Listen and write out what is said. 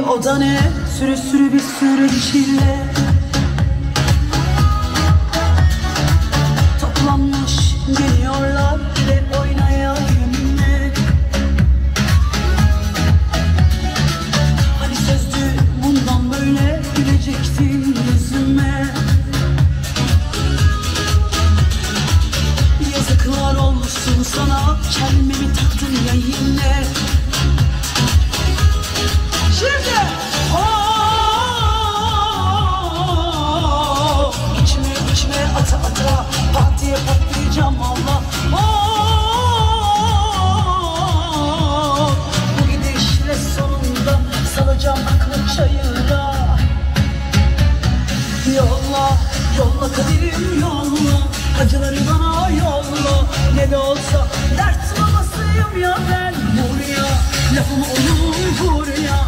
o da ne? Sürü sürü bir sürü çile. Toplanmış geliyorlar ve oynaya yeminle. Hani sözdü bundan böyle gülecektin yüzüme. Yazıklar olsun sana, kelmemi taktın ya yine. Şimdi içime ata ata pat diye patlayacağım valla. Bu gidişle sonunda salacağım aklı çayıra. Yolla, yolla kaderim yolla, acıları bana yolla. Ne de olsa dert babasıyım ya ben. Buraya lafımı onu vur ya.